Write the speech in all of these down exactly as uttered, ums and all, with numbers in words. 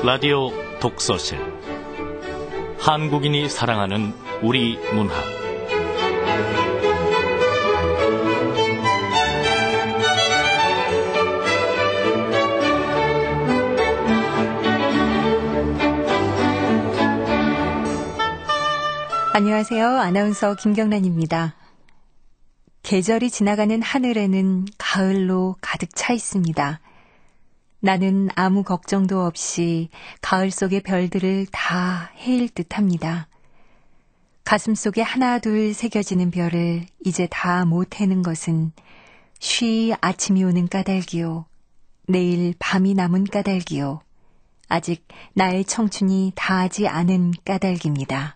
라디오 독서실 한국인이 사랑하는 우리 문학 안녕하세요. 아나운서 김경란입니다. 계절이 지나가는 하늘에는 가을로 가득 차 있습니다. 나는 아무 걱정도 없이 가을 속의 별들을 다 헤일 듯합니다. 가슴 속에 하나 둘 새겨지는 별을 이제 다 못 헤는 것은 쉬 아침이 오는 까닭이요, 내일 밤이 남은 까닭이요, 아직 나의 청춘이 다하지 않은 까닭입니다.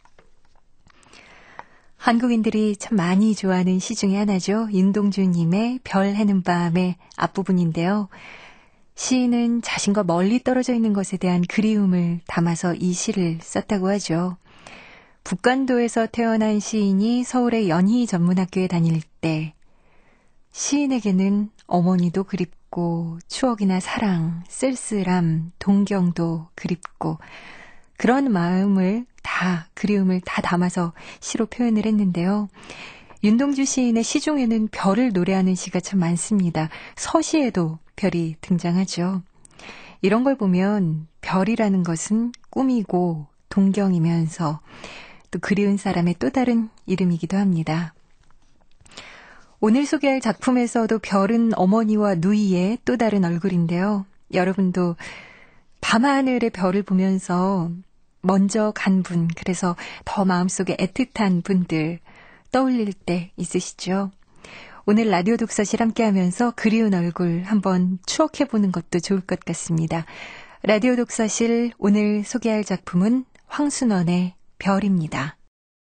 한국인들이 참 많이 좋아하는 시 중에 하나죠. 윤동주님의 별 해는 밤의 앞부분인데요. 시인은 자신과 멀리 떨어져 있는 것에 대한 그리움을 담아서 이 시를 썼다고 하죠. 북간도에서 태어난 시인이 서울의 연희전문학교에 다닐 때 시인에게는 어머니도 그립고 추억이나 사랑, 쓸쓸함, 동경도 그립고 그런 마음을 다, 그리움을 다 담아서 시로 표현을 했는데요. 윤동주 시인의 시 중에는 별을 노래하는 시가 참 많습니다. 서시에도 별이 등장하죠. 이런 걸 보면 별이라는 것은 꿈이고 동경이면서 또 그리운 사람의 또 다른 이름이기도 합니다. 오늘 소개할 작품에서도 별은 어머니와 누이의 또 다른 얼굴인데요. 여러분도 밤하늘의 별을 보면서 먼저 간 분, 그래서 더 마음속에 애틋한 분들 떠올릴 때 있으시죠? 오늘 라디오 독서실 함께하면서 그리운 얼굴 한번 추억해보는 것도 좋을 것 같습니다. 라디오 독서실 오늘 소개할 작품은 황순원의 별입니다.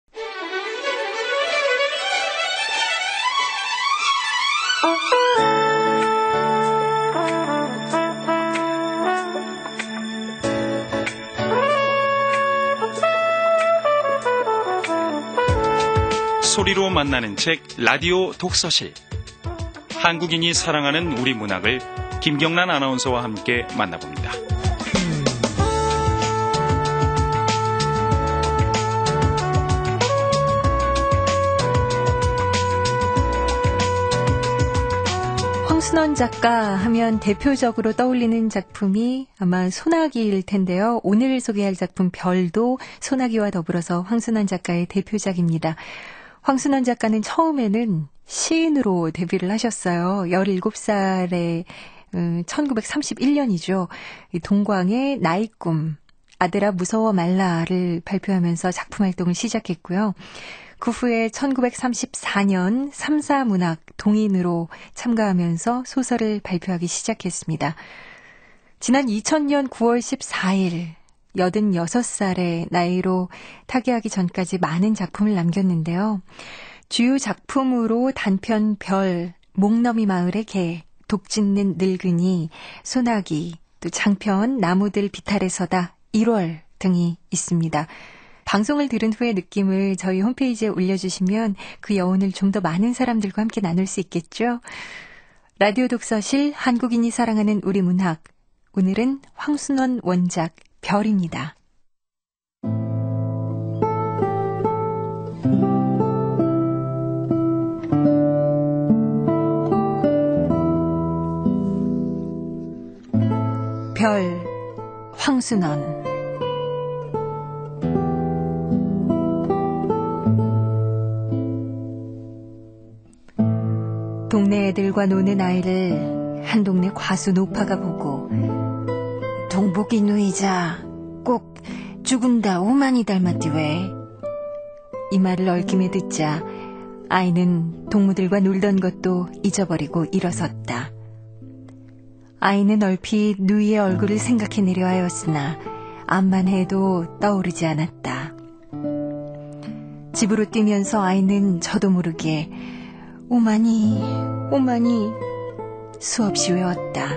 소리로 만나는 책 라디오 독서실. 한국인이 사랑하는 우리 문학을 김경란 아나운서와 함께 만나봅니다. 황순원 작가 하면 대표적으로 떠올리는 작품이 아마 소나기일 텐데요. 오늘 소개할 작품 별도 소나기와 더불어서 황순원 작가의 대표작입니다. 황순원 작가는 처음에는 시인으로 데뷔를 하셨어요. 열일곱 살에 음, 천구백삼십일 년이죠. 동광의 나의 꿈, 아들아 무서워 말라를 발표하면서 작품 활동을 시작했고요. 그 후에 천구백삼십사 년 삼사문학 동인으로 참가하면서 소설을 발표하기 시작했습니다. 지난 이천 년 구월 십사일 여든여섯 살의 나이로 타계하기 전까지 많은 작품을 남겼는데요. 주요 작품으로 단편 별, 목너미 마을의 개, 독짓는 늙은이, 소나기, 또 장편 나무들 비탈에서다, 일월 등이 있습니다. 방송을 들은 후의 느낌을 저희 홈페이지에 올려주시면 그 여운을 좀 더 많은 사람들과 함께 나눌 수 있겠죠. 라디오 독서실 한국인이 사랑하는 우리 문학. 오늘은 황순원 원작 별입니다. 별, 황순원. 동네 애들과 노는 아이를 한 동네 과수 노파가 보고 동복이 누이자 꼭 죽은다 오만이 닮았디 왜? 이 말을 얽힘에 듣자 아이는 동무들과 놀던 것도 잊어버리고 일어섰다. 아이는 얼핏 누이의 얼굴을 생각해내려 하였으나 암만 해도 떠오르지 않았다. 집으로 뛰면서 아이는 저도 모르게 오만이 오만이 수없이 외웠다.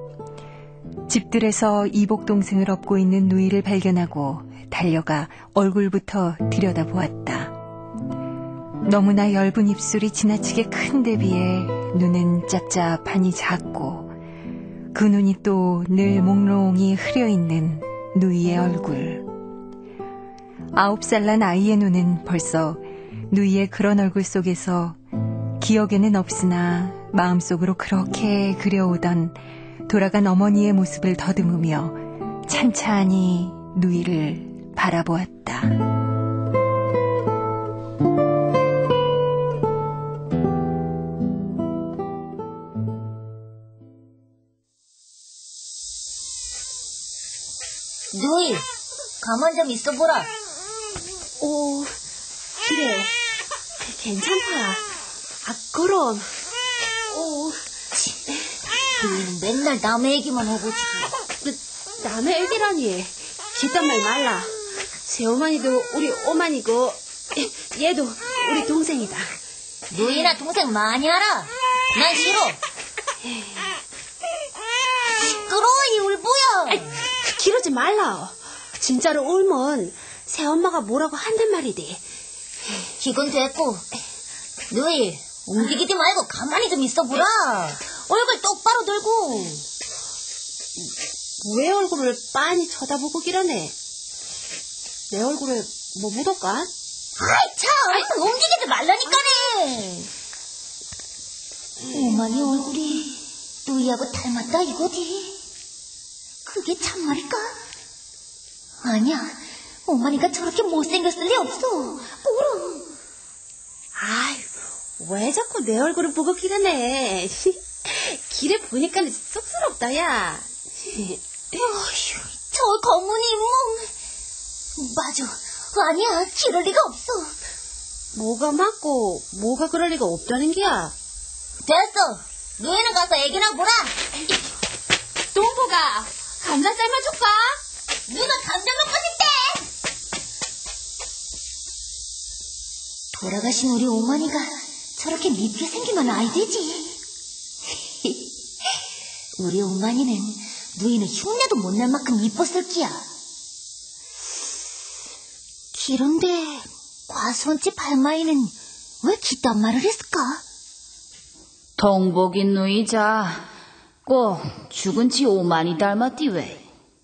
집들에서 이복 동생을 업고 있는 누이를 발견하고 달려가 얼굴부터 들여다보았다. 너무나 엷은 입술이 지나치게 큰 데 비해 눈은 짭짭하니 작고 그 눈이 또 늘 몽롱히 흐려있는 누이의 얼굴. 아홉 살 난 아이의 눈은 벌써 누이의 그런 얼굴 속에서 기억에는 없으나 마음속으로 그렇게 그려오던 돌아간 어머니의 모습을 더듬으며 찬찬히 누이를 바라보았다. 누이, 가만 좀 있어보라. 오, 그래. 괜찮다. 아, 그럼. 오. 누이는 맨날 남의 얘기만 하고 지금. 남의 애기라니. 그딴 말 말라. 새어머니도 우리 오만이고 얘도 우리 동생이다. 누이나 동생 많이 알아. 난 싫어. 시끄러워 이 울보야. 아이, 기르지 말라. 진짜로 울면 새엄마가 뭐라고 한단 말이디. 이건 됐고. 누이, 움직이지 말고 가만히 좀 있어보라. 얼굴 똑바로 들고. 왜 얼굴을 빤히 쳐다보고 기러네? 내 얼굴에 뭐 묻을까? 아이 참, 움직이지 말라니까네. 오만이 얼굴이 누이하고 닮았다 이거지. 그게 참말일까? 아니야, 오만이가 저렇게 못생겼을 리 없어. 뭐라. 아이, 왜 자꾸 내 얼굴을 보고 기러네. 길에 보니까 쑥스럽다, 야. 어휴, 저 검은 잇몸. 맞아, 아니야, 그럴 리가 없어. 뭐가 맞고 뭐가 그럴 리가 없다는 기야. 됐어, 누이는 가서 애기나 보라. 동보가 감자 삶아줄까? 누가 감자 먹고 싶대. 돌아가신 우리 오만이가 저렇게 밉게 생기면 아이 되지. 우리 오만이는 누이는 흉내도 못 낼 만큼 이뻤을 끼야. 그런데 과수원집 할머니는 왜 그딴 말을 했을까? 동복이 누이자 꼭 죽은 지 오만이 닮았디 왜?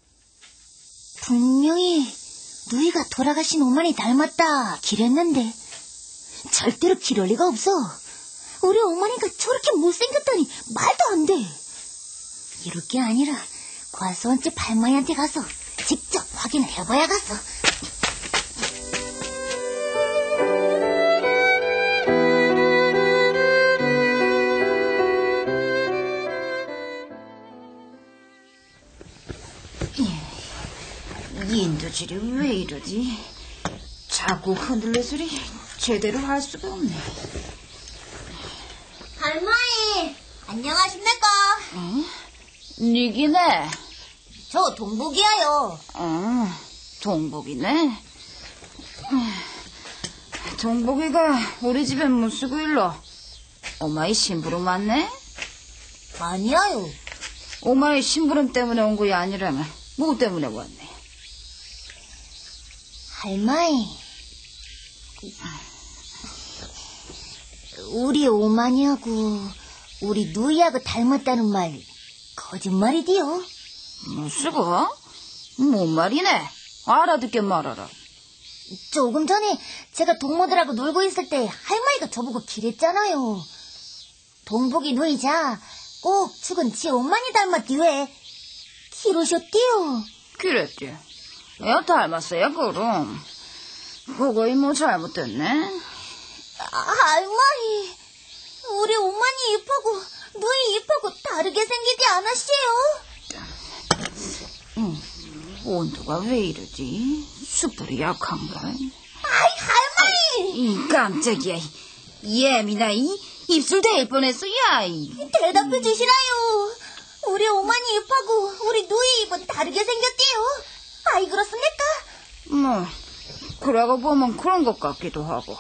분명히 누이가 돌아가신 오만이 닮았다 기랬는데 절대로 그럴 리가 없어. 우리 어머니가 저렇게 못생겼다니 말도 안 돼. 이럴 게 아니라 과수원집 할머니한테 가서 직접 확인을 해봐야겠어. 인두질이 왜 이러지? 자꾸 흔들려서리 제대로 할 수가 없네. 할머니, 안녕하십니까? 응? 니기네? 저 동복이에요. 응, 동복이네. 동복이가 우리 집에 못 쓰고 일러. 엄마의 심부름 왔네? 아니야요. 엄마의 심부름 때문에 온 거야 아니라면 뭐 때문에 왔네? 할머니, 우리 오만이하고 우리 누이하고 닮았다는 말 거짓말이디요. 무슨 뭔 말이네? 알아듣게 말하라. 조금 전에 제가 동무들하고 놀고 있을 때 할머니가 저보고 기랬잖아요. 동복이 누이자 꼭 죽은 지 오만이 닮았디 왜? 기르셨디요. 그랬지. 야 닮았어야 그럼. 그거이 뭐 잘못됐네? 아, 할머니, 우리 오만이 입하고 누이 입하고 다르게 생기지 않았어요? 응, 온도가 왜 이러지? 숯불이 약한가? 아이, 할머니! 이 깜짝이야. 예민아, 이 입술 대일 뻔했어, 야. 대답해 주시라요. 우리 오만이 입하고 우리 누이 입은 다르게 생겼대요. 아이, 그렇습니까? 뭐, 그러고 보면 그런 것 같기도 하고.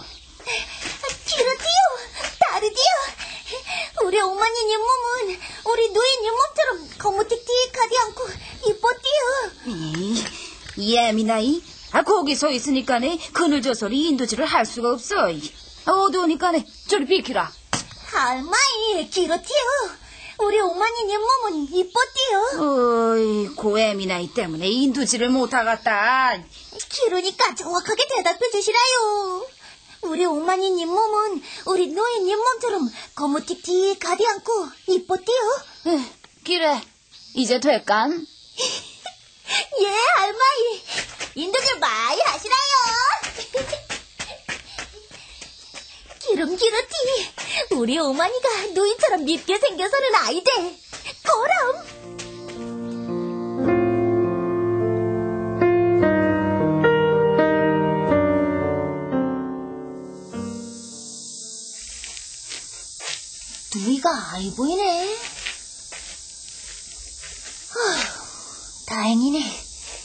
그렇지요. 다르지요. 우리 오만이 잇몸은 우리 누이 잇몸처럼 거무틱틱하지 않고 이뻤디요. 이, 예민아, 이, 아, 거기 서 있으니까네, 그늘 저소리 인도질을 할 수가 없어. 이. 어두우니까네, 저리 비키라. 할머니, 그렇지요. 우리 오마니님 몸은 이뻤디요. 어이, 고애미 나이 때문에 인두지를 못하겠다. 그러니까 정확하게 대답해 주시라요. 우리 오마니님 몸은 우리 노인님 몸처럼 거무틱틱하디 않고 이뻤디요. 그래, 이제 될깐? 예, 할머니. 인도를 많이 하시라요. 기름 기르티. 우리 오마니가 누이처럼 밉게 생겨서는 아이대. 그럼. 누이가 아이 보이네. 아휴, 다행이네.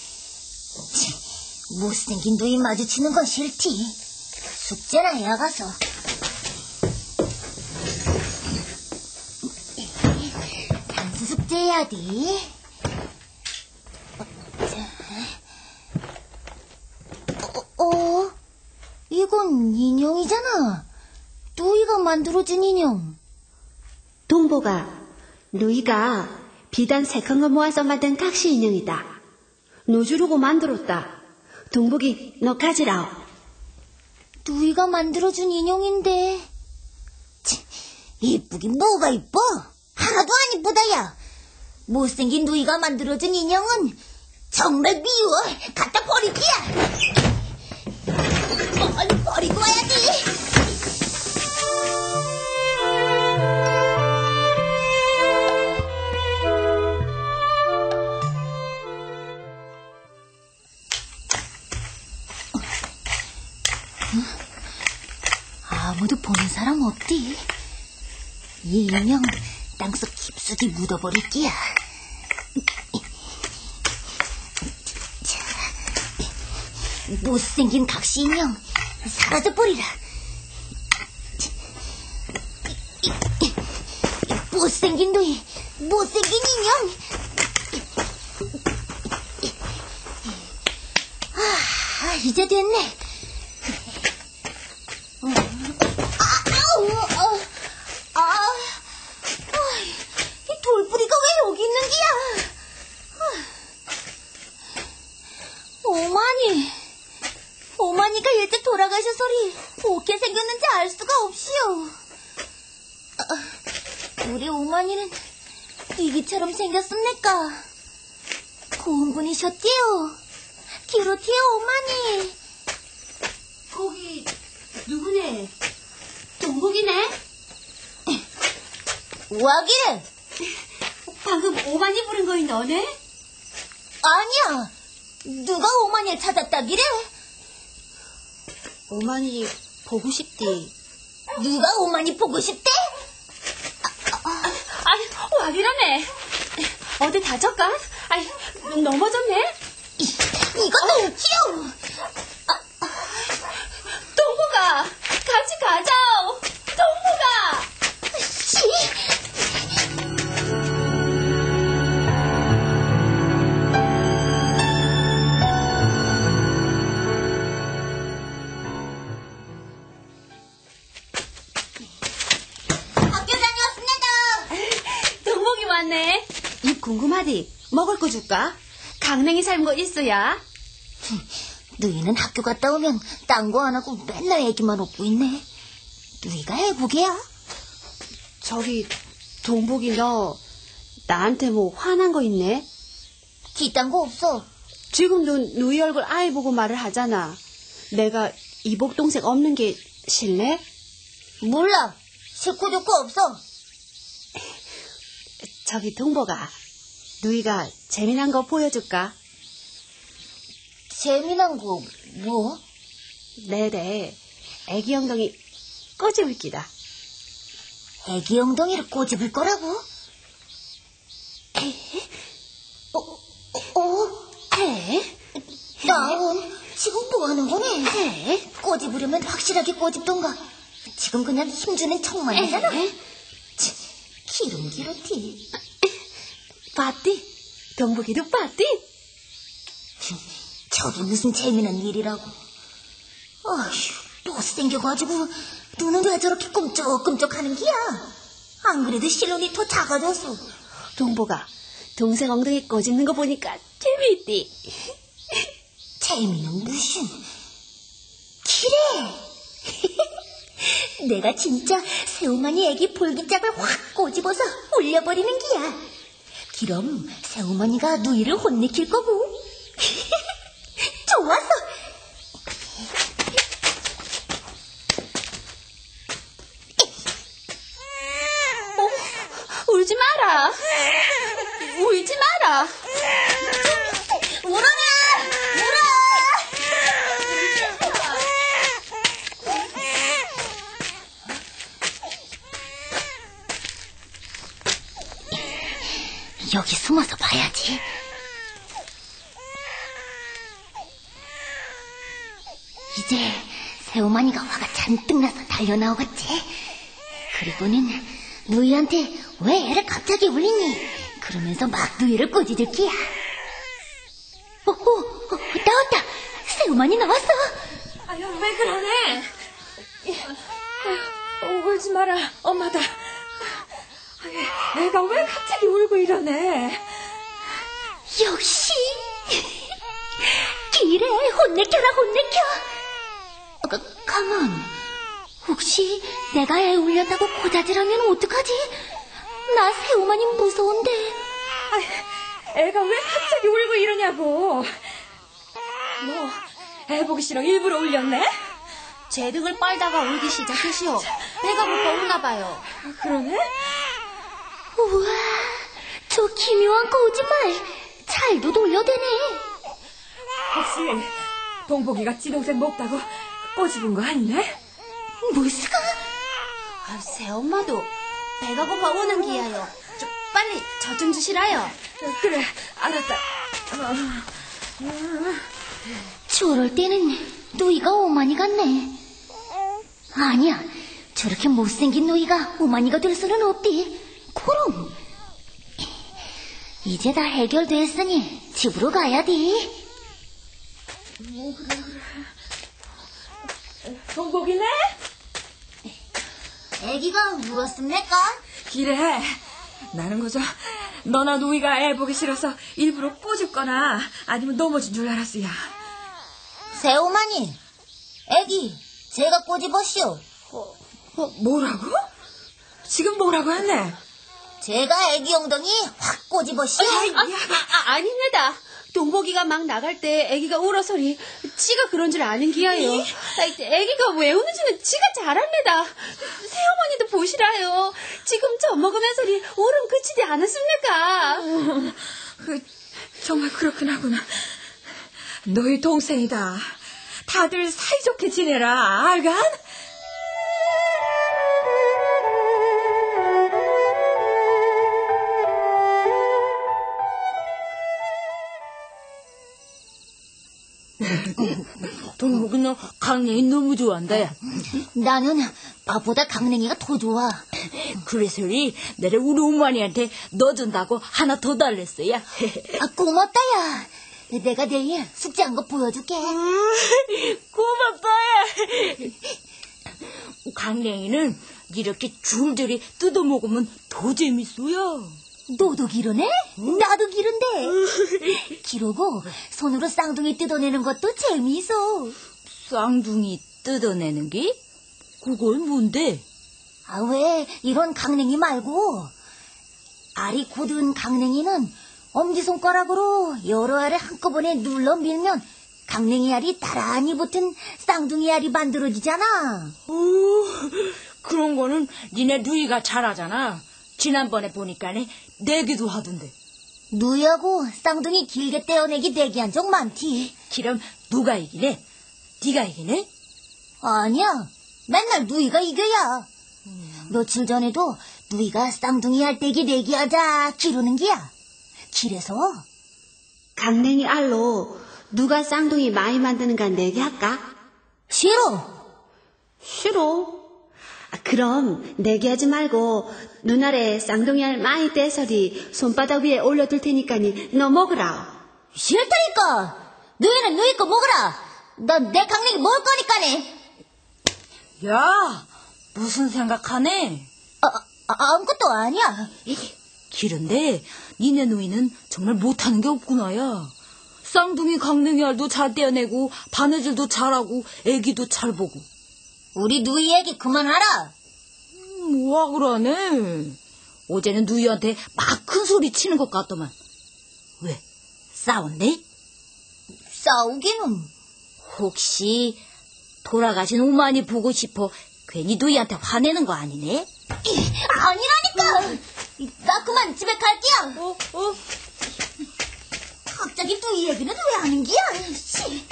못생긴 누이 마주치는 건 싫지. 숙제나 해야가서. 단수 숙제 해야지. 어, 어, 이건 인형이잖아. 누이가 만들어준 인형. 동보가, 누이가 비단 세 큰 거 모아서 만든 각시 인형이다. 너 주려고 만들었다. 동복이 너 가지라오. 누이가 만들어준 인형인데. 치, 이쁘긴 뭐가 이뻐? 하나도 안 이쁘다, 야. 못생긴 누이가 만들어준 인형은 정말 미워. 갖다 버리기야. 빨리 버리고 와야지. 아무도 보는 사람 없디. 이 인형 땅속 깊숙이 묻어버릴게야. 못생긴 각시 인형 사라져버리라. 못생긴 누이, 못생긴 인형. 아, 이제 됐네. 아우, 어, 아, 아, 이 돌뿌리가 왜 여기 있는 기야? 오마니, 오마니가 일찍 돌아가셔서리 어떻게 생겼는지 알 수가 없시오. 아, 우리 오마니는 이기처럼 생겼습니까? 고운 분이셨지요? 기로티요, 오마니. 거기 누구네? 동복이네? 와기래. 방금 오만이 부른 거인 너네? 아니야. 누가 오마니를 찾았다기래? 오만이 보고 싶디. 누가 오마니 보고 싶대? 아니, 와기라네. 어디 다쳤까? 아니, 넘어졌네? 이, 이것도 웃기요. 동복아, 같이 가자오. 동복아. 씨. 학교 다녀왔습니다. 동복이 왔네. 입 궁금하디? 먹을 거 줄까? 강냉이 삶은 거 있어야. 누이는 학교 갔다 오면 딴 거 안 하고 맨날 애기만 업고 있네. 누이가 해보게야? 저기 동복이 너 나한테 뭐 화난 거 있네? 기딴 거 없어. 지금도 누이 얼굴 아이 보고 말을 하잖아. 내가 이복 동생 없는 게 싫네? 몰라. 싫고 좋고 없어. 저기 동복아, 누이가 재미난 거 보여줄까? 재미난 거 뭐? 네네, 애기 엉덩이 꼬집을 끼다. 애기 엉덩이를 꼬집을 거라고? 어? 어? 어? 해? 나은 지금 뭐 하는 거니? 해? 꼬집으려면 확실하게 꼬집던가. 지금 그냥 힘주는 척만이잖아. 기름 기르티. 봤디? 동복이도 봤디? 저게 무슨 재미난 일이라고. 아휴, 또 생겨가지고 눈은 왜 저렇게 끔쩍끔쩍 하는 기야? 안 그래도 실론이 더 작아졌어. 동보가 동생 엉덩이 꼬집는 거 보니까 재미있디. 재미는 무슨. 기래. 내가 진짜 새우만이 애기 볼기짝을 확 꼬집어서 올려버리는 기야. 그럼 새우만이가 누이를 혼내킬 거고. 좋았어. 어, 울지 마라. 울지 마라. 울어라! 울어! 여기 숨어서 봐야지. 이제 새우만이가 화가 잔뜩 나서 달려나오겠지. 그리고는 누이한테 왜 애를 갑자기 울리니? 그러면서 막 누이를 꼬집을 끼야. 어, 어, 어, 나왔다. 새우만이 나왔어. 아유, 왜 그러네? 어, 울지 마라, 엄마다. 아유, 내가 왜 갑자기 울고 이러네? 역시. 기래, 혼내켜라, 혼내켜. 어, 가, 가만. 혹시 내가 애 울렸다고 고자질하면 어떡하지? 나 새우만이 무서운데. 아유, 애가 왜 갑자기 울고 이러냐고. 뭐, 애 보기 싫어 일부러 울렸네? 제 등을 빨다가 울기 시작했시오. 배가 고파 울나 봐요. 그러네? 우와, 저 기묘한 거짓말. 잘도 돌려대네. 혹시 동복이가 지동생 먹다고 꼬집은 거 아니네? 무스가? 아, 새엄마도 배가 고파 우는 기야요. 좀 빨리 저 좀 주시라요. 그래, 알았다. 어. 저럴 때는 누이가 오만이 같네. 아니야, 저렇게 못생긴 누이가 오만이가 될 수는 없디. 그럼 이제 다 해결됐으니 집으로 가야지. 동복이네? 애기가 울었습니까? 그래, 나는 그저 너나 누이가 애 보기 싫어서 일부러 꼬집거나 아니면 넘어진 줄 알았어야. 새오마니, 애기 제가 꼬집었시오. 어, 어, 뭐라고? 지금 뭐라고 했네? 제가 애기 엉덩이 확 꼬집었시오. 아, 아, 아닙니다. 동복이가 막 나갈 때 애기가 울어서리 지가 그런 줄 아는 기야요. 아, 애기가 왜 우는지는 지가 잘 압니다. 새어머니도 보시라요. 지금 젖 먹으면서리 울음 그치지 않았습니까? 어, 그, 정말 그렇긴 하구나. 너희 동생이다. 다들 사이좋게 지내라, 알간? 동복이 너 강냉이 너무 좋아한다. 나는 밥보다 강냉이가 더 좋아. 그래서리 내가 우리 어머니한테 넣어준다고 하나 더 달랬어요. 아, 고맙다, 야. 내가 내일 숙제한 거 보여줄게. 고맙다. 강냉이는 이렇게 줄줄이 뜯어먹으면 더 재밌어요. 너도 기르네? 나도 기른데. 기르고 손으로 쌍둥이 뜯어내는 것도 재미있어. 쌍둥이 뜯어내는 게? 그건 뭔데? 아, 왜 이런 강냉이 말고 알이 굳은 강냉이는 엄지손가락으로 여러 알을 한꺼번에 눌러 밀면 강냉이 알이 나란히 붙은 쌍둥이 알이 만들어지잖아. 오, 그런 거는 니네 누이가 잘하잖아. 지난번에 보니까네 내기도 하던데. 누이하고 쌍둥이 길게 떼어내기 내기한 적 많지. 그럼 누가 이기네? 네가 이기네? 아니야, 맨날 누이가 이겨야. 음. 며칠 전에도 누이가 쌍둥이 알떼기 내기하자 기르는 기야. 길에서 강냉이 알로 누가 쌍둥이 많이 만드는가 내기할까? 싫어. 싫어. 아, 그럼 내기하지 말고 눈알에 쌍둥이 알 많이 떼서리 손바닥 위에 올려둘 테니까니 너 먹으라. 싫다니까. 누이는 누이 거 먹으라. 넌 내 강냉이 먹을 거니까네. 야, 무슨 생각하네? 아, 아, 아무것도 아니야. 그런데 니네 누이는 정말 못하는 게 없구나, 야. 쌍둥이 강냉이 알도 잘 떼어내고 바느질도 잘하고 애기도 잘 보고. 우리 누이 얘기 그만하라. 음, 뭐야 그러네. 어제는 누이한테 막 큰 소리 치는 것 같더만. 왜? 싸웠네? 싸우기는. 혹시 돌아가신 오만이 보고 싶어 괜히 누이한테 화내는 거 아니네? 아니라니까. 나 그만 집에 갈게야. 어? 어? 갑자기 누이 얘기는 왜 하는 기야? 씨.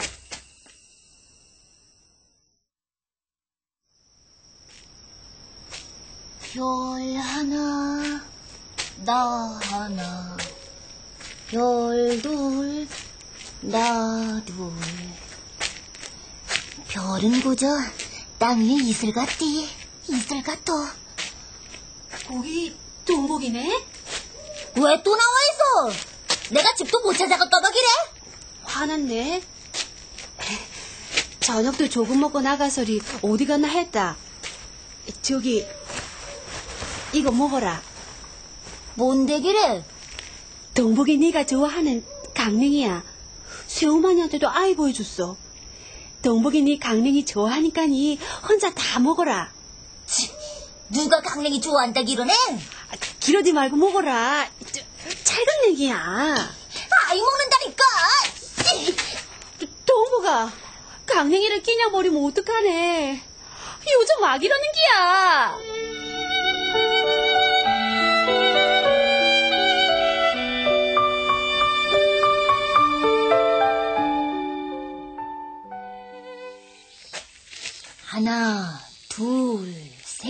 별 하나, 나 하나, 별 둘, 나 둘. 별은 그저 땅 위에 이슬 같디, 이슬 같어. 거기 동복이네? 왜 또 나와 있어? 내가 집도 못 찾아갈까봐 그래? 화났네. 저녁도 조금 먹고 나가서리 어디 갔나 했다. 저기 이거 먹어라. 뭔데 그래? 동복이 네가 좋아하는 강냉이야. 새우마니한테도 아이 보여줬어. 동복이 네 강냉이 좋아하니까니 혼자 다 먹어라. 치, 누가 강냉이 좋아한다 기러네? 아, 기러지 말고 먹어라. 저, 찰강냉이야. 아이 먹는다니까. 동복아, 강냉이를 끼냐 버리면 어떡하네. 요즘 막 이러는 기야. 하나, 둘, 셋.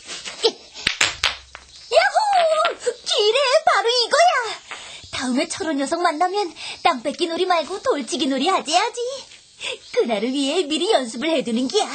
야호! 기래, 바로 이거야. 다음에 철원 녀석 만나면 땅 뺏기 놀이 말고 돌치기 놀이 하재야지. 그날을 위해 미리 연습을 해두는 기야.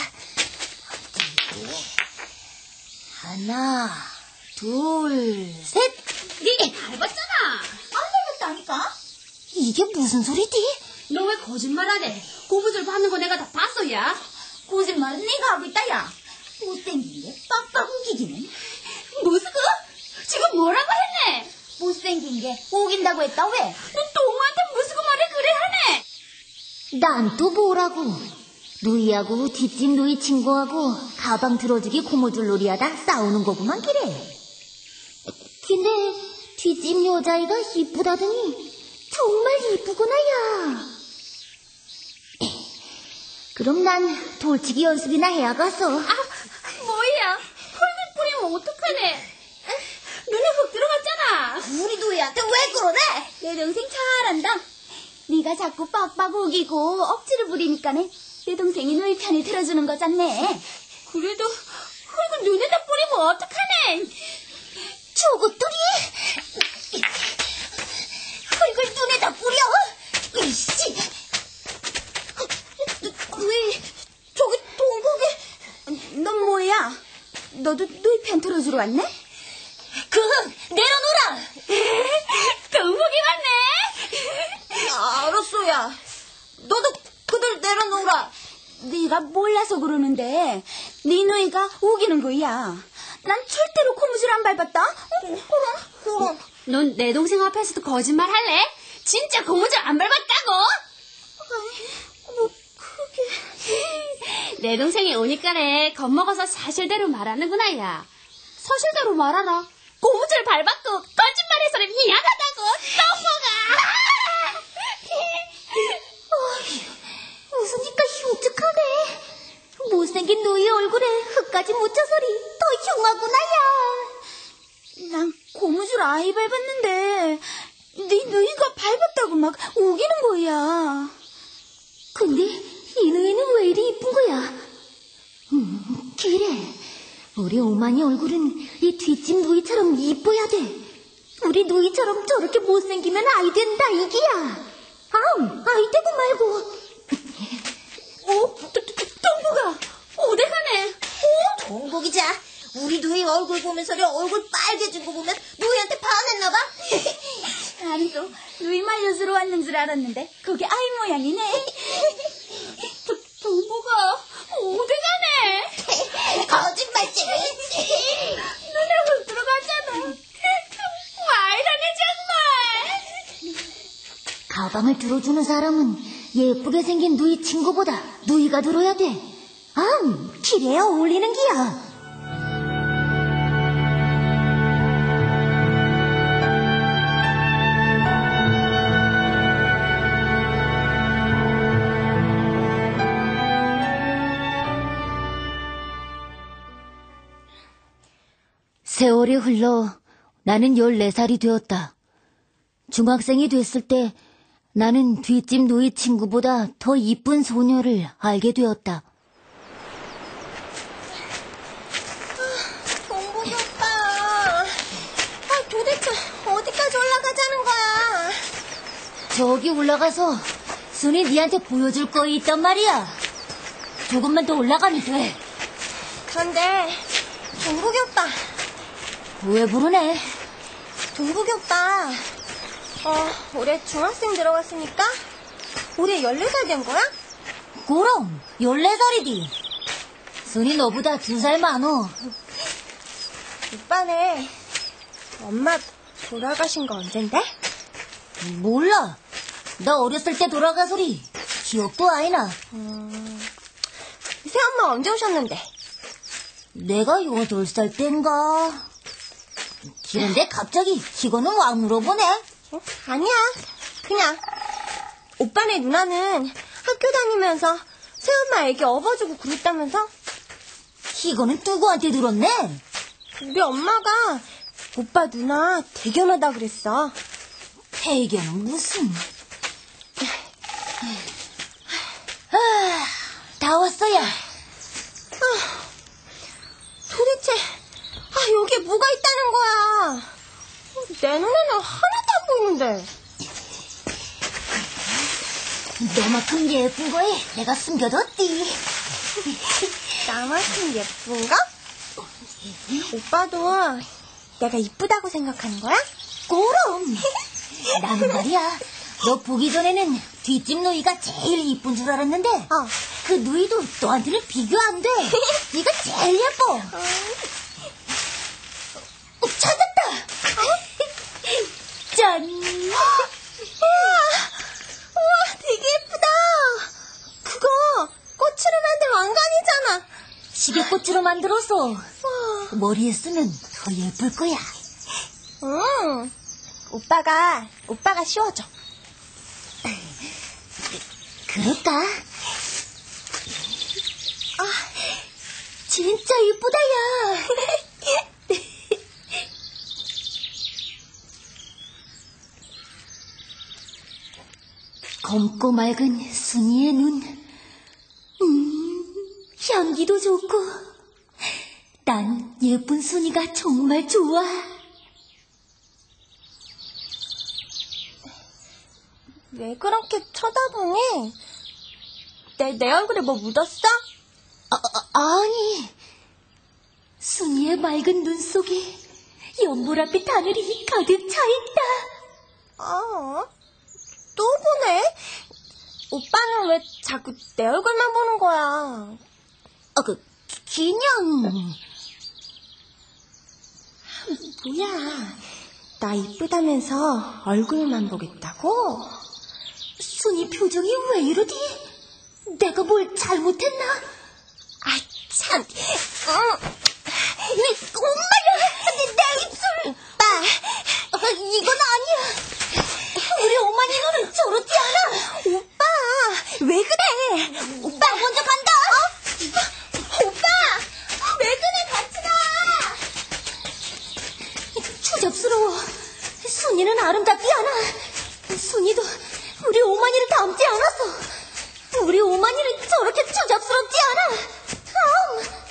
하나, 둘, 셋. 네 밟았잖아. 안 닮았다니까? 이게 무슨 소리지? 너 왜 거짓말하네? 고무줄 받는 거 내가 다 봤어, 야. 거짓말은 네가 하고 있다, 야. 못생긴 게 빡빡 우기기는. 무슨 그? 지금 뭐라고 했네? 못생긴 게 우긴다고 했다, 왜? 너 동우한테 무슨 그 말을 그래 하네? 난 또 뭐라고. 누이하고 뒷집 누이 친구하고 가방 들어주기 고무줄 놀이하다 싸우는 거구만 그래. 근데 뒷집 여자아이가 이쁘다더니 정말 이쁘구나 야. 그럼 난 돌치기 연습이나 해야겠어. 아, 뭐야? 펄펄 뿌리면 어떡하네? 눈에 훅 들어갔잖아. 우리 누이한테 왜 그러네? 내 동생 잘한다. 네가 자꾸 빡빡 우기고 억지를 부리니까네 내 동생이 누이 편을 들어주는 거잖네. 그래도 흙을 눈에다 뿌리면 어떡하네? 저것들이 흙을 눈에다 뿌려? 이씨. 왜 저기 동국이 넌 뭐야? 너도 누이 편 들어주러 왔네? 그 흙 내려놓으라. 동복이 왔네. 알았어 야. 너도 그들 내려놓으라. 네가 몰라서 그러는데 네 누이가 우기는 거야. 난 절대로 고무줄 안 밟았다. 그럼 그럼. 넌 내 동생 앞에서도 거짓말 할래? 진짜 고무줄 안 밟았다고? 뭐 그게 내 동생이 오니까네 겁먹어서 사실대로 말하는구나 야. 사실대로 말하라. 고무줄 밟았고 거짓말해서 미안하다고. 어휴, 웃으니까 흉측하네. 못생긴 누이 얼굴에 흙까지 묻혀서리 더 흉하구나 야. 난 고무줄 아이 밟았는데 네 누이가 밟았다고 막 우기는 거야. 근데 이 누이는 왜 이리 이쁜 거야? 음, 그래. 우리 오만이 얼굴은 이 뒷집 누이처럼 이뻐야 돼. 우리 누이처럼 저렇게 못생기면 아이 된다 이기야. 아음, 아이 되고 말고. 어? 동복아 어디 가네? 오, 동복이자. 우리 누이 얼굴 보면서 얼굴 빨개진 거 보면 누이한테 반했나 봐. 아니도 누이 말려주러 왔는 줄 알았는데 그게 아이 모양이네. 동복아 어디 가네? 거짓말쟁이. 눈에 흙 가방을 들어주는 사람은 예쁘게 생긴 누이 친구보다 누이가 들어야 돼. 아, 길에야 어울리는 기야. 세월이 흘러 나는 열네 살이 되었다. 중학생이 됐을 때 나는 뒷집 누이 친구보다 더 이쁜 소녀를 알게 되었다. 동복이 오빠, 아, 도대체 어디까지 올라가자는 거야? 저기 올라가서 순이 니한테 보여줄 거 있단 말이야. 조금만 더 올라가면 돼. 그런데 동복이 오빠, 왜 부르네? 동복이 오빠, 어, 올해 중학생 들어갔으니까 올해 열네 살 된 거야? 그럼 열네 살이디. 순이 너보다 두 살 많어. 오빠네 엄마 돌아가신 거 언젠데? 몰라. 나 어렸을 때 돌아가소리 기억도 아니나. 음, 새엄마 언제 오셨는데? 내가 여덟 살 땐가. 그런데 갑자기 이거는 와 물어보네. 어? 아니야. 그냥 오빠네 누나는 학교 다니면서 새엄마 애기 업어주고 그랬다면서? 이거는 누구한테 들었네? 우리 엄마가 오빠 누나 대견하다 그랬어. 대견은 무슨. 아, 다 왔어야. 아, 도대체 아, 여기에 뭐가 있다는 거야. 내 눈에는 하나도 안 보이는데. 너만큼 예쁜 거에 내가 숨겨뒀디. 나만큼 예쁜 거? 오빠도 내가 이쁘다고 생각하는 거야? 그럼. 나는 말이야, 너 보기 전에는 뒷집 누이가 제일 이쁜 줄 알았는데 어. 그 누이도 너한테는 비교 안 돼. 네가 제일 예뻐. 어, 찾았다. 어? 짠. 우와, 우와, 되게 예쁘다. 그거 꽃으로 만든 왕관이잖아. 시계꽃으로 만들어서 머리에 쓰면 더 예쁠 거야. 응. 오빠가 오빠가 씌워줘. 그럴까? 아, 진짜 이쁘다, 야. 검고 맑은 순이의 눈. 음, 향기도 좋고. 난 예쁜 순이가 정말 좋아. 왜 그렇게 쳐다보니? 내, 내 얼굴에 뭐 묻었어? 아, 아, 아니. 순이의 맑은 눈 속에 연보랏빛 하늘이 가득 차있다. 어? 또 보네? 오빠는 왜 자꾸 내 얼굴만 보는 거야? 아, 그, 그냥. 뭐야, 나 이쁘다면서 얼굴만 보겠다고? 순이 표정이 왜 이러지? 내가 뭘 잘못했나? 아, 참. 응. 엄마야! 내, 내 입술! 오빠. 아, 이건 아니야. 우리 어머니 눈은 저렇지 않아. 오빠, 왜 그래? 오빠 먼저 간다. 어? 오빠, 왜 그래? 같이 가. 추잡스러워. 순이는 아름답지 않아. 순이도 우리 어머니를 닮지 않았어. 우리 어머니는 저렇게 추잡스럽지 않아. 아.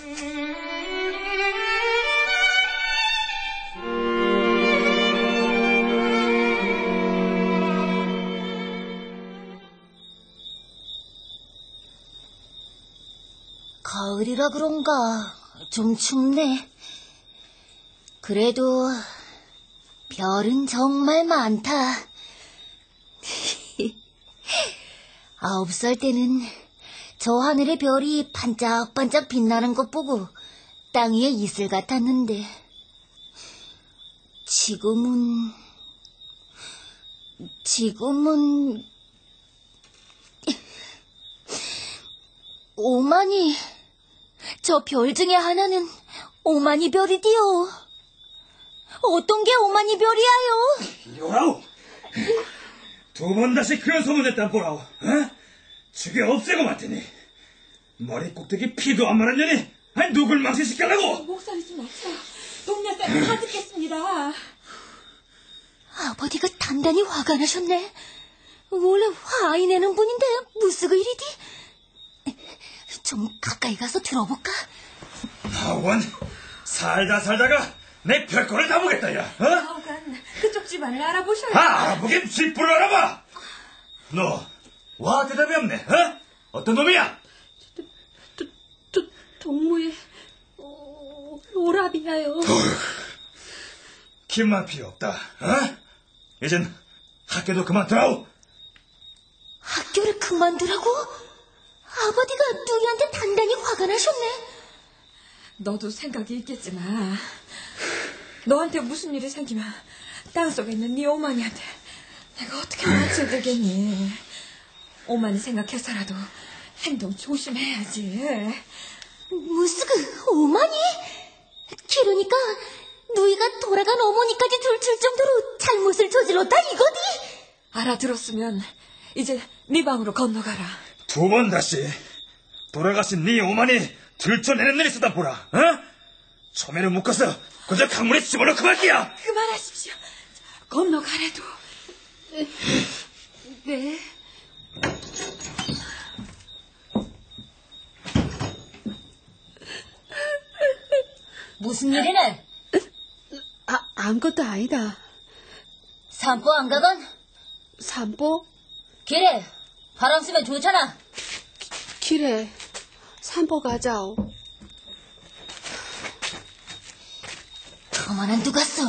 가을이라 그런가 좀 춥네. 그래도 별은 정말 많다. 아홉 살 때는 저 하늘의 별이 반짝반짝 빛나는 것 보고 땅 위에 이슬 같았는데 지금은 지금은 오만이, 저 별 중에 하나는 오만이 별이디요. 어떤 게 오만이 별이야요? 요라오! 두 번 다시 그런 소문냈단 보라오. 어? 죽여 없애고 말테니. 머리 꼭대기 피도 안 마른 년이 아니 누굴 망신시키려고? 목소리 좀 낮춰. 동네까지 다 듣겠습니다. 아버지가 단단히 화가 나셨네. 원래 화 안 내는 분인데 무슨 일이디? 좀 가까이 가서 들어볼까? 하원 살다 살다가 내 별거를 다 보겠다 야. 어? 하여간 그쪽 집안을 알아보셔야. 아, 알아보긴 쥐뿔을 알아봐. 너 와 대답이 없네. 어? 어떤 놈이야? 도, 도, 동무의 어, 오라비야요. 긴말 필요 없다. 어? 이젠 학교도 그만두라오. 학교를 그만두라고? 아버지가 누이한테 단단히 화가 나셨네. 너도 생각이 있겠지만 너한테 무슨 일이 생기면 땅속에 있는 네 어머니한테 내가 어떻게 낯을 들겠니? 어머니 생각해서라도 행동 조심해야지. 무슨 오만이? 그러니까 누이가 돌아간 어머니까지 들칠 정도로 잘못을 저질렀다 이거디? 알아들었으면 이제 네 방으로 건너가라. 두 번 다시 돌아가신 네 오만이 들춰내는 일이 있었다 보라. 어? 초매를 묶어서 그저 강물에 집어넣고 말기야. 그만하십시오. 건너가래도. 네. 무슨 일이네? 아, 아무것도 아니다. 산보 안 가건? 산보? 그래, 바람 쐬면 좋잖아. 길에 산보 가자오. 그만한 누 갔어?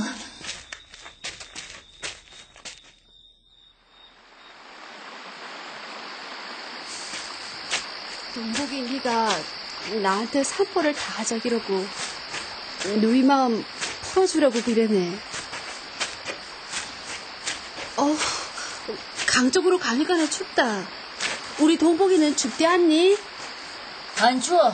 동복이 니가 나한테 산보를 다 하자기라고 누이 마음 풀어주려고 그러네. 어, 강 쪽으로 가니까는 춥다. 우리 동복이는 춥지 않니? 안 추워.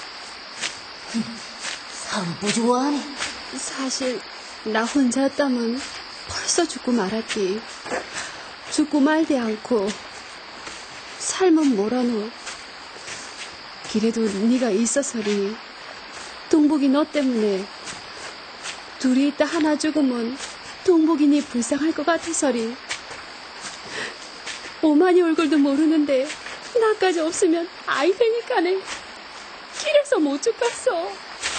산보 좋아하네. 사실 나 혼자였다면 벌써 죽고 말았지. 죽고 말지 않고 삶은 뭐라노. 그래도 네가 있어서리. 동복이 너 때문에 둘이 있다 하나 죽으면 동복이 네 불쌍할 것 같아서리. 오만이 얼굴도 모르는데 나까지 없으면 아이 되니까네 길에서 못 죽겠어.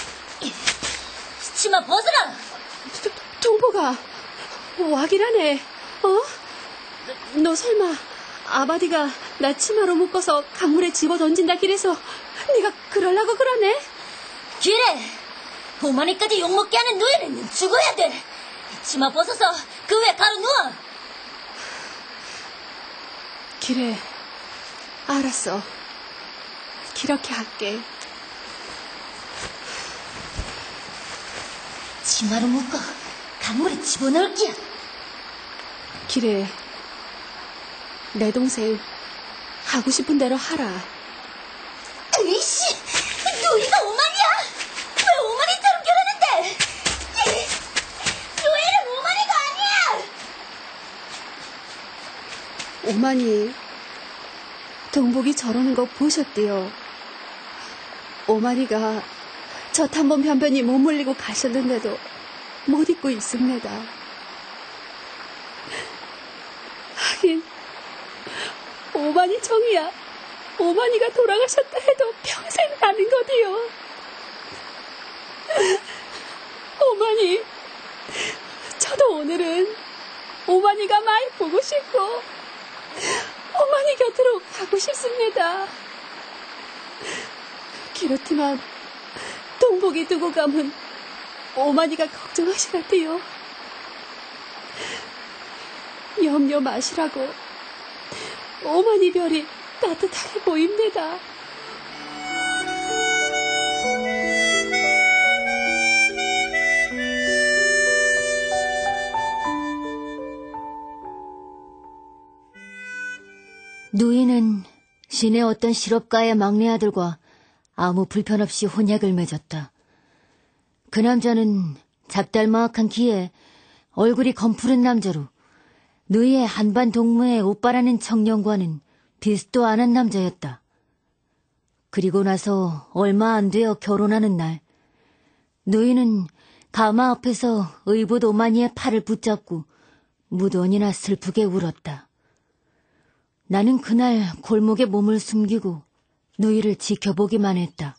치마 벗으라. 도, 동복아 와기라네. 어? 너 설마 아바디가 나 치마로 묶어서 강물에 집어 던진다 그래서 네가 그러려고 그러네? 그래, 오마니까지 욕먹게 하는 누이는 죽어야 돼. 치마 벗어서 그 위에 바로 누워. 그래, 알았어. 그렇게 할게. 치마로 묶어 강물에 집어넣을게야. 그래, 내 동생 하고 싶은 대로 하라. 으이씨, 누이가 오만이야. 왜 오만이처럼 결하는데? 누이는 오만이가 아니야. 오만이 동복이 저러는 거 보셨대요. 오만이가 젖 한 번 변변히 못 물리고 가셨는데도 못 잊고 있습니다. 하긴 오만이 정이야. 오만이가 돌아가셨다 해도 평생 나는 거디요. 오만이, 저도 오늘은 오만이가 많이 보고 싶고 오만이 곁으로 가고 싶습니다. 그렇지만 동복이 두고 가면 오만이가 걱정하시겠대요. 염려 마시라고 오만이 별이 따뜻하게 보입니다. 누이는 시내 어떤 실업가의 막내 아들과 아무 불편 없이 혼약을 맺었다. 그 남자는 작달마악한 키에 얼굴이 검푸른 남자로 누이의 한반 동무의 오빠라는 청년과는 비슷도 않은 남자였다. 그리고 나서 얼마 안 되어 결혼하는 날, 누이는 가마 앞에서 의붓 오마니의 팔을 붙잡고 무던히나 슬프게 울었다. 나는 그날 골목에 몸을 숨기고 누이를 지켜보기만 했다.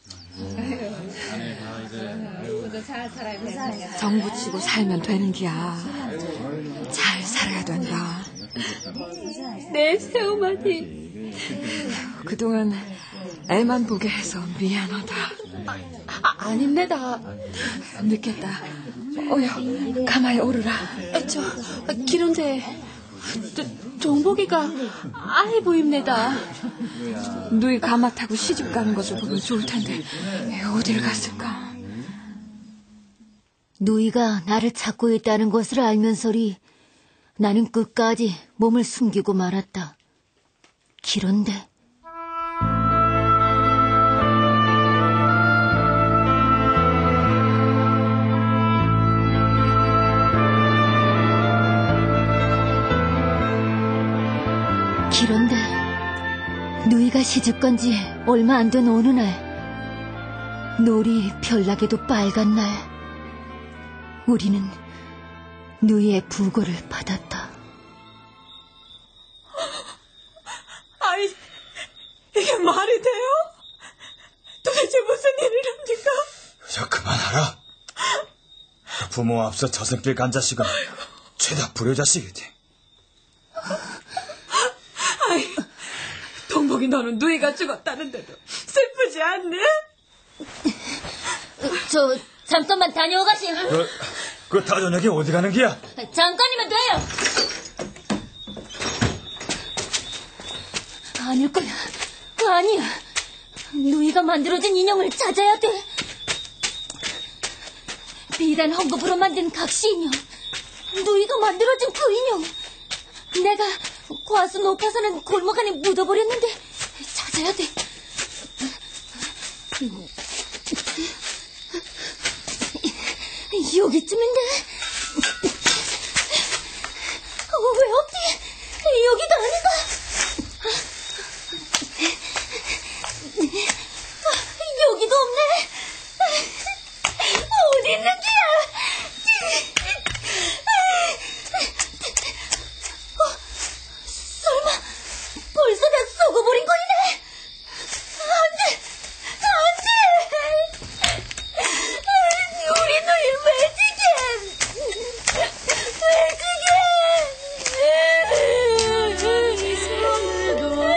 정붙이고 살면 되는 기야. 잘 살아야 된다. 네, 새어머니. 그동안 애만 보게 해서 미안하다. 아, 아닙니다. 늦겠다. 어여, 가마에 오르라. 아, 저, 아, 기런데 저, 정복이가 아이 보입니다. 누이 가마 타고 시집 가는 것을 보면 좋을 텐데 어딜 갔을까? 누이가 나를 찾고 있다는 것을 알면서리 나는 끝까지 몸을 숨기고 말았다. 기런데 기런데 누이가 시집간 지 얼마 안 된 어느 날, 놀이 별나게도 빨간 날, 우리는 누이의 부고를 받았다. 아이, 이게 말이 돼요? 도대체 무슨 일이랍니까? 야, 그만하라. 부모 앞서 저승길 간 자식은 죄다 불효자식이지. 아이, 동복이 너는 누이가 죽었다는데도 슬프지 않니? 저 잠깐만 다녀오가시. 그, 그 다저녁에 어디 가는 기야? 잠깐이면 돼요. 아닐 거야. 아니야. 누이가 만들어준 인형을 찾아야 돼. 비단 헝겊으로 만든 각시 인형. 누이가 만들어준 그 인형. 내가 과수 높아 사는 골목 안에 묻어버렸는데 찾아야 돼. 여기쯤인데. 왜 없지? 여기도 아닌가? 여기도 없네. 어디 있는 거야? 어, 설마 벌써 다 썩어버린 거이네. 안돼, 안돼. 우리 누이 왜 지게? 왜 그게? 손을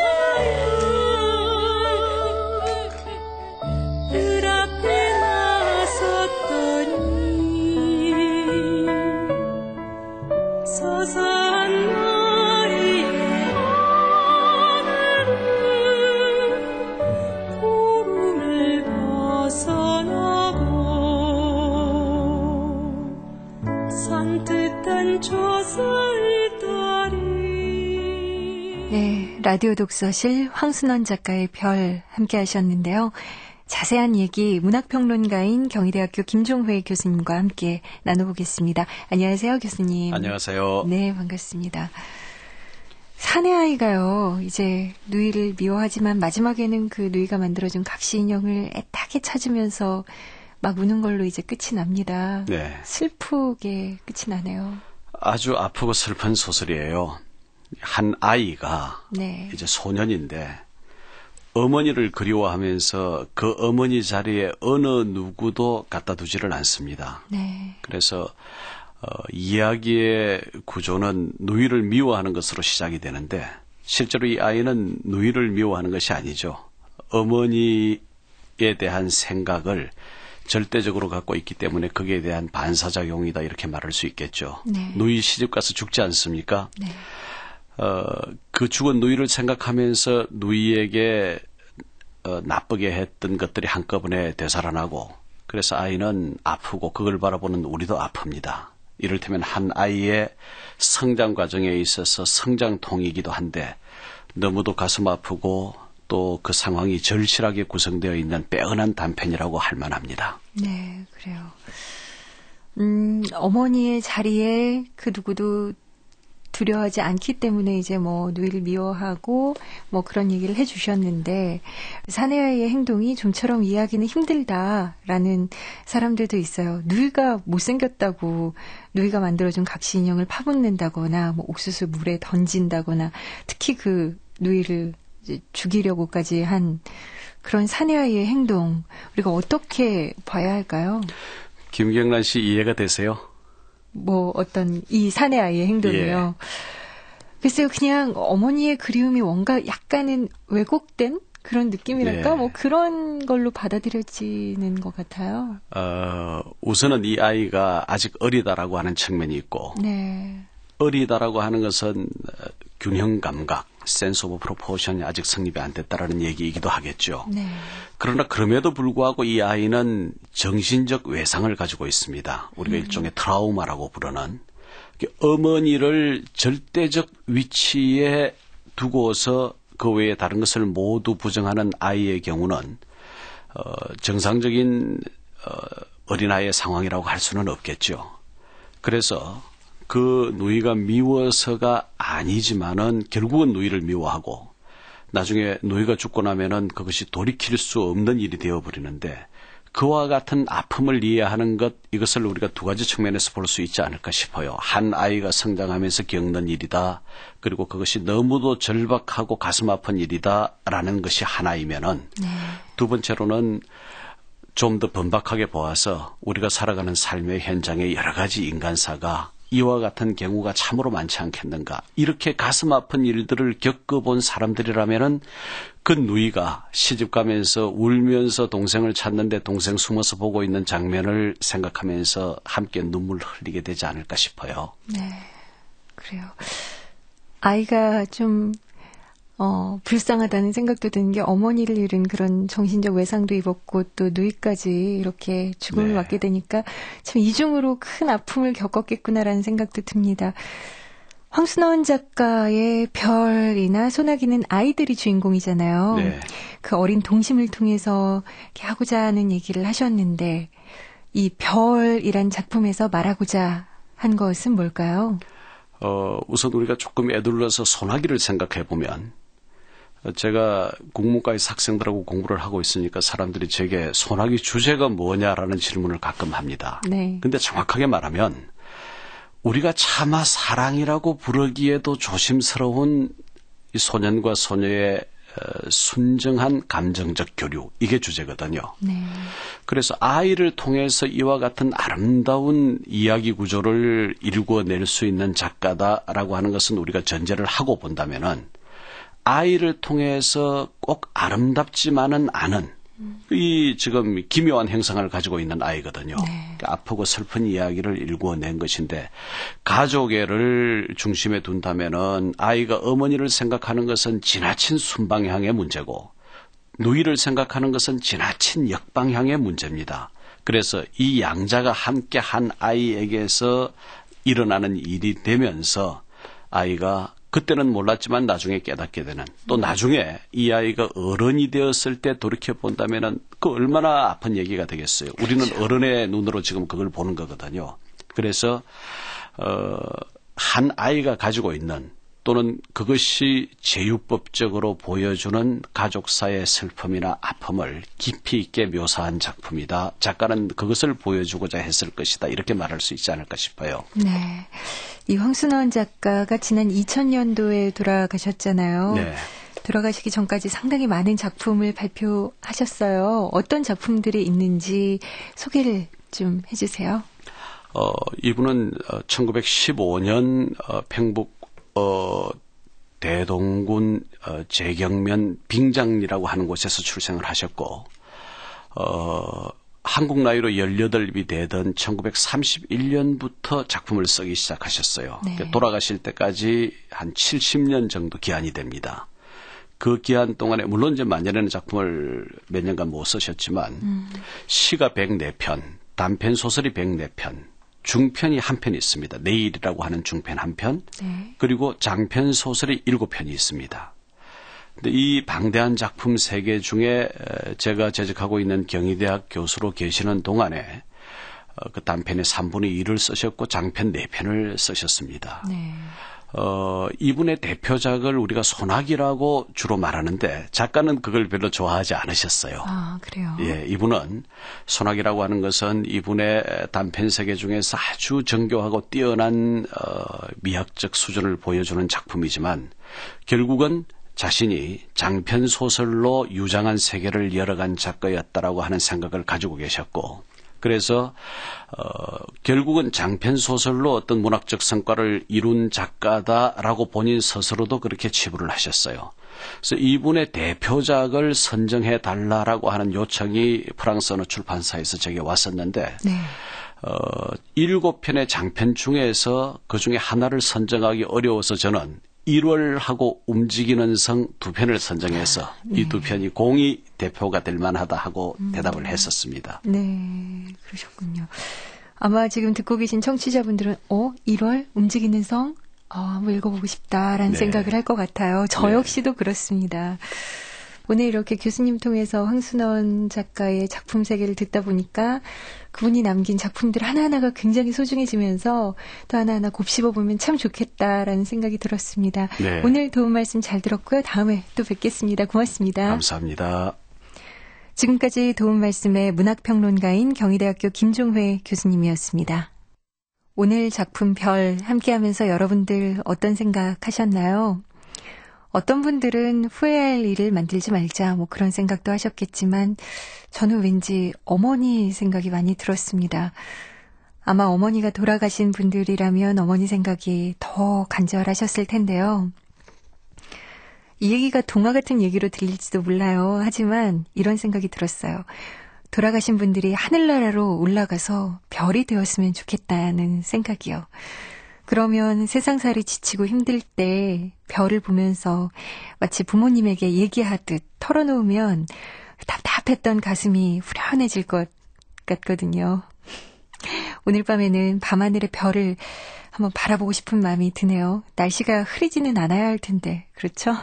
놓아요. 뜰 앞에 나섰더니 서산 마리의 하늘은 구름을 벗어나고 산뜻한 저슬다리. 네, 라디오 독서실 황순원 작가의 별 함께 하셨는데요. 자세한 얘기 문학평론가인 경희대학교 김종회 교수님과 함께 나눠보겠습니다. 안녕하세요, 교수님. 안녕하세요. 네, 반갑습니다. 사내 아이가요, 이제 누이를 미워하지만 마지막에는 그 누이가 만들어준 각시 인형을 애타게 찾으면서 막 우는 걸로 이제 끝이 납니다. 네. 슬프게 끝이 나네요. 아주 아프고 슬픈 소설이에요. 한 아이가 네. 이제 소년인데 어머니를 그리워하면서 그 어머니 자리에 어느 누구도 갖다 두지를 않습니다. 네. 그래서 어, 이야기의 구조는 누이를 미워하는 것으로 시작이 되는데 실제로 이 아이는 누이를 미워하는 것이 아니죠. 어머니에 대한 생각을 절대적으로 갖고 있기 때문에 거기에 대한 반사작용이다 이렇게 말할 수 있겠죠. 네. 누이 시집가서 죽지 않습니까? 네. 어, 그 죽은 누이를 생각하면서 누이에게 어, 나쁘게 했던 것들이 한꺼번에 되살아나고 그래서 아이는 아프고 그걸 바라보는 우리도 아픕니다. 이를테면 한 아이의 성장 과정에 있어서 성장통이기도 한데 너무도 가슴 아프고 또 그 상황이 절실하게 구성되어 있는 빼어난 단편이라고 할 만합니다. 네, 그래요. 음, 어머니의 자리에 그 누구도 두려워하지 않기 때문에 이제 뭐 누이를 미워하고 뭐 그런 얘기를 해주셨는데 사내아이의 행동이 좀처럼 이해하기는 힘들다라는 사람들도 있어요. 누이가 못생겼다고 누이가 만들어준 각시 인형을 파묻는다거나 뭐 옥수수 물에 던진다거나 특히 그 누이를 이제 죽이려고까지 한 그런 사내아이의 행동 우리가 어떻게 봐야 할까요? 김경란 씨 이해가 되세요? 뭐 어떤 이 사내아이의 행동이요. 예. 글쎄요, 그냥 어머니의 그리움이 뭔가 약간은 왜곡된 그런 느낌이랄까? 예. 뭐 그런 걸로 받아들여지는 것 같아요. 어, 우선은 이 아이가 아직 어리다라고 하는 측면이 있고 네. 어리다라고 하는 것은 균형 감각, 센스 오브 프로포션이 아직 성립이 안 됐다라는 얘기이기도 하겠죠. 네. 그러나 그럼에도 불구하고 이 아이는 정신적 외상을 가지고 있습니다. 우리가 음. 일종의 트라우마라고 부르는 어머니를 절대적 위치에 두고서 그 외에 다른 것을 모두 부정하는 아이의 경우는 어, 정상적인 어, 어린아이의 상황이라고 할 수는 없겠죠. 그래서 그 누이가 미워서가 아니지만은 결국은 누이를 미워하고 나중에 누이가 죽고 나면은 그것이 돌이킬 수 없는 일이 되어버리는데 그와 같은 아픔을 이해하는 것 이것을 우리가 두 가지 측면에서 볼 수 있지 않을까 싶어요. 한 아이가 성장하면서 겪는 일이다. 그리고 그것이 너무도 절박하고 가슴 아픈 일이다라는 것이 하나이면은 네. 두 번째로는 좀 더 번박하게 보아서 우리가 살아가는 삶의 현장의 여러 가지 인간사가 이와 같은 경우가 참으로 많지 않겠는가. 이렇게 가슴 아픈 일들을 겪어본 사람들이라면은 그 누이가 시집 가면서 울면서 동생을 찾는데 동생 숨어서 보고 있는 장면을 생각하면서 함께 눈물을 흘리게 되지 않을까 싶어요. 네, 그래요. 아이가 좀 어, 불쌍하다는 생각도 드는 게 어머니를 잃은 그런 정신적 외상도 입었고 또 누이까지 이렇게 죽음을 네. 맞게 되니까 참 이중으로 큰 아픔을 겪었겠구나라는 생각도 듭니다. 황순원 작가의 별이나 소나기는 아이들이 주인공이잖아요. 네. 그 어린 동심을 통해서 이렇게 하고자 하는 얘기를 하셨는데 이 별이란 작품에서 말하고자 한 것은 뭘까요? 어, 우선 우리가 조금 애둘러서 소나기를 생각해 보면 제가 국문과에서 학생들하고 공부를 하고 있으니까 사람들이 제게 소나기 주제가 뭐냐라는 질문을 가끔 합니다. 네. 근데 정확하게 말하면 우리가 차마 사랑이라고 부르기에도 조심스러운 이 소년과 소녀의 순정한 감정적 교류, 이게 주제거든요. 네. 그래서 아이를 통해서 이와 같은 아름다운 이야기 구조를 일궈낼 수 있는 작가다라고 하는 것은 우리가 전제를 하고 본다면은 아이를 통해서 꼭 아름답지만은 않은 이 지금 기묘한 형상을 가지고 있는 아이거든요. 네. 아프고 슬픈 이야기를 일구어낸 것인데 가족애를 중심에 둔다면은 아이가 어머니를 생각하는 것은 지나친 순방향의 문제고 누이를 생각하는 것은 지나친 역방향의 문제입니다. 그래서 이 양자가 함께 한 아이에게서 일어나는 일이 되면서 아이가 그때는 몰랐지만 나중에 깨닫게 되는, 또 나중에 이 아이가 어른이 되었을 때 돌이켜 본다면은 그 얼마나 아픈 얘기가 되겠어요. 우리는 어른의 눈으로 지금 그걸 보는 거거든요. 그래서 어, 한 아이가 가지고 있는 또는 그것이 제유법적으로 보여주는 가족사의 슬픔이나 아픔을 깊이 있게 묘사한 작품이다. 작가는 그것을 보여주고자 했을 것이다. 이렇게 말할 수 있지 않을까 싶어요. 네. 이 황순원 작가가 지난 이천 년도에 돌아가셨잖아요. 네. 돌아가시기 전까지 상당히 많은 작품을 발표하셨어요. 어떤 작품들이 있는지 소개를 좀 해주세요. 어, 이분은 천구백십오 년 어, 평북 어, 대동군 어, 재경면 빙장리라고 하는 곳에서 출생을 하셨고 어, 한국 나이로 열여덟이 되던 천구백삼십일 년부터 작품을 쓰기 시작하셨어요. 네. 그러니까 돌아가실 때까지 한 칠십 년 정도 기한이 됩니다. 그 기한 동안에 물론 이제 만년에는 작품을 몇 년간 못 쓰셨지만 음. 시가 백사 편, 단편 소설이 백사 편, 중편이 한 편 있습니다. 내일이라고 하는 중편 한 편, 네. 그리고 장편 소설이 일곱 편이 있습니다. 이 방대한 작품 세 개 중에 제가 재직하고 있는 경희대학 교수로 계시는 동안에 그 단편의 삼분의 일을 쓰셨고 장편 네 편을 쓰셨습니다. 네. 어, 이분의 대표작을 우리가 소나기라고 주로 말하는데 작가는 그걸 별로 좋아하지 않으셨어요. 아, 그래요? 예, 이분은 소나기라고 하는 것은 이분의 단편 세계 중에서 아주 정교하고 뛰어난 어, 미학적 수준을 보여주는 작품이지만 결국은 자신이 장편 소설로 유장한 세계를 열어간 작가였다라고 하는 생각을 가지고 계셨고, 그래서 어, 결국은 장편 소설로 어떤 문학적 성과를 이룬 작가다라고 본인 스스로도 그렇게 치부를 하셨어요. 그래서 이분의 대표작을 선정해 달라라고 하는 요청이 프랑스 어느 출판사에서 제게 왔었는데 네. 어, 일곱 편의 장편 중에서 그 중에 하나를 선정하기 어려워서 저는 일월하고 움직이는 성 두 편을 선정해서 네. 이 두 편이 공이 대표가 될 만하다 하고 음. 대답을 했었습니다. 네, 그러셨군요. 아마 지금 듣고 계신 청취자분들은 어? 일월 움직이는 성? 어, 한번 읽어보고 싶다라는 네. 생각을 할 것 같아요. 저 네. 역시도 그렇습니다. 오늘 이렇게 교수님 통해서 황순원 작가의 작품 세계를 듣다 보니까 그분이 남긴 작품들 하나하나가 굉장히 소중해지면서 또 하나하나 곱씹어보면 참 좋겠다라는 생각이 들었습니다. 네. 오늘 도움 말씀 잘 들었고요. 다음에 또 뵙겠습니다. 고맙습니다. 감사합니다. 지금까지 도움 말씀의 문학평론가인 경희대학교 김종회 교수님이었습니다. 오늘 작품 별 함께하면서 여러분들 어떤 생각 하셨나요? 어떤 분들은 후회할 일을 만들지 말자 뭐 그런 생각도 하셨겠지만 저는 왠지 어머니 생각이 많이 들었습니다. 아마 어머니가 돌아가신 분들이라면 어머니 생각이 더 간절하셨을 텐데요. 이 얘기가 동화 같은 얘기로 들릴지도 몰라요. 하지만 이런 생각이 들었어요. 돌아가신 분들이 하늘나라로 올라가서 별이 되었으면 좋겠다는 생각이요. 그러면 세상살이 지치고 힘들 때 별을 보면서 마치 부모님에게 얘기하듯 털어놓으면 답답했던 가슴이 후련해질 것 같거든요. 오늘 밤에는 밤하늘의 별을 한번 바라보고 싶은 마음이 드네요. 날씨가 흐리지는 않아야 할 텐데, 그렇죠?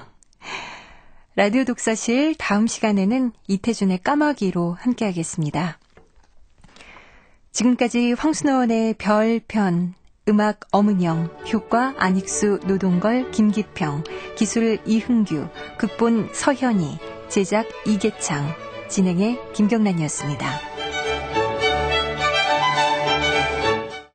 라디오 독서실 다음 시간에는 이태준의 까마귀로 함께하겠습니다. 지금까지 황순원의 별편, 음악 엄은영, 효과 안익수, 노동걸, 김기평, 기술 이흥규, 극본 서현이, 제작 이계창, 진행의 김경란이었습니다.